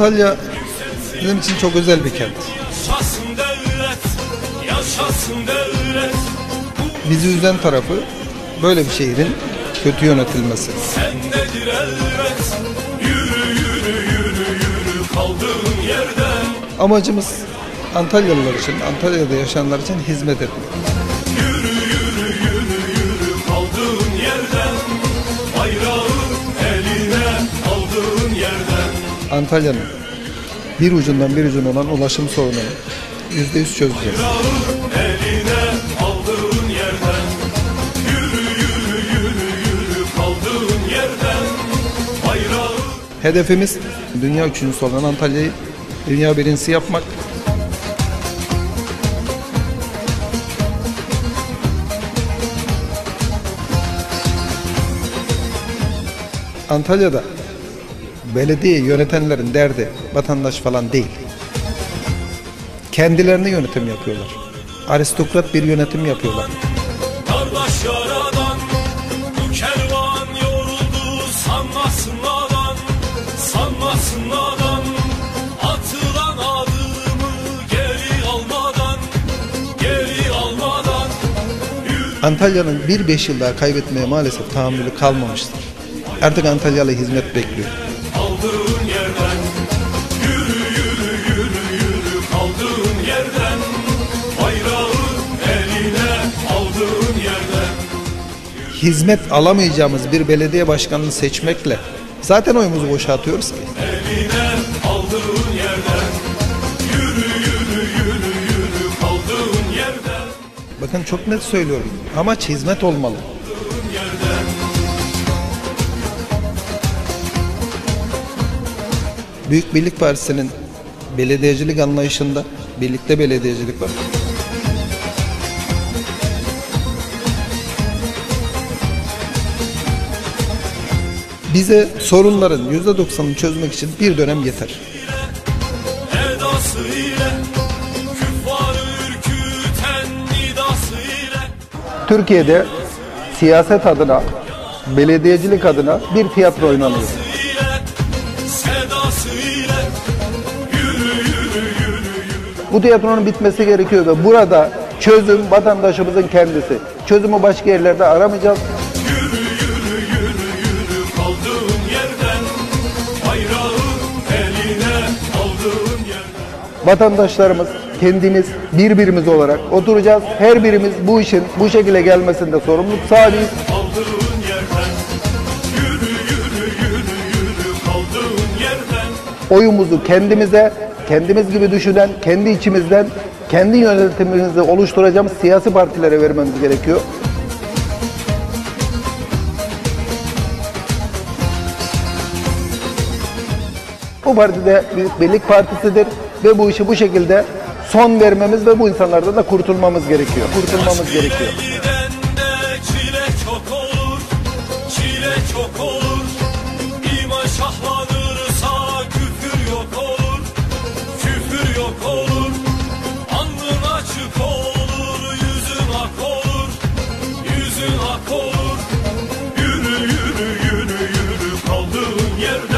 Antalya bizim için çok özel bir kent. Bizi üzen tarafı böyle bir şehrin kötü yönetilmesi. Amacımız Antalyalılar için, Antalya'da yaşayanlar için hizmet etmek. Antalya'nın bir ucundan bir ucuna olan ulaşım sorununu %100 çözeceğiz. Hedefimiz dünya üçüncüsü olan Antalya'yı dünya birincisi yapmak. Antalya'da belediye yönetenlerin derdi vatandaş falan değil. Kendilerine yönetim yapıyorlar. Aristokrat bir yönetim yapıyorlar. Kardeş yaradan bu kervan yoruldu, sanmasınlardan, sanmasınlardan. Atılan adımı geri almadan, geri almadan. Antalya'nın 5 yıl daha kaybetmeye maalesef tahammülü kalmamıştır. Artık Antalyalı hizmet bekliyor. Aldığın yerden yürü yürü yürü yürü, kaldığın yerden bayrağı eline aldığın yerden. Hizmet alamayacağımız bir belediye başkanını seçmekle zaten oyumuzu boşa atıyoruz ki. Eline aldığın yerden yürü yürü yürü yürü, kaldığın yerden. Bakın çok net söylüyorum. Amaç hizmet olmalı. Büyük Birlik Partisi'nin belediyecilik anlayışında birlikte belediyecilik var. Bize sorunların %90'ını çözmek için bir dönem yeter. Türkiye'de siyaset adına, belediyecilik adına bir tiyatro oynanıyor. Bu tiyatronun bitmesi gerekiyor ve burada çözüm vatandaşımızın kendisi. Çözümü başka yerlerde aramayacağız. Yürü yürü yürü yürü, kaldığın yerden bayrağı eline aldığın yerden. Vatandaşlarımız, kendimiz, birbirimiz olarak oturacağız. Her birimiz bu işin bu şekilde gelmesinde sorumluluk sahibiyiz. Aldığın yerden yürü yürü yürü yürü, kaldığın yerden. Oyumuzu kendimize, kendimiz gibi düşünen, kendi içimizden, kendi yönetimimizi oluşturacağımız siyasi partilere vermemiz gerekiyor. Bu parti de Büyük Birlik Partisi'dir ve bu işi bu şekilde son vermemiz ve bu insanlardan da kurtulmamız gerekiyor. Kurtulmamız gerekiyor. Çile çok olur, çile çok olur. İman şahlanırsa küfür yok olur, küfür yok olur. Alnın açık olur, yüzün ak olur, yüzün ak olur. Yürü yürü yürü yürü, kaldığın yerde.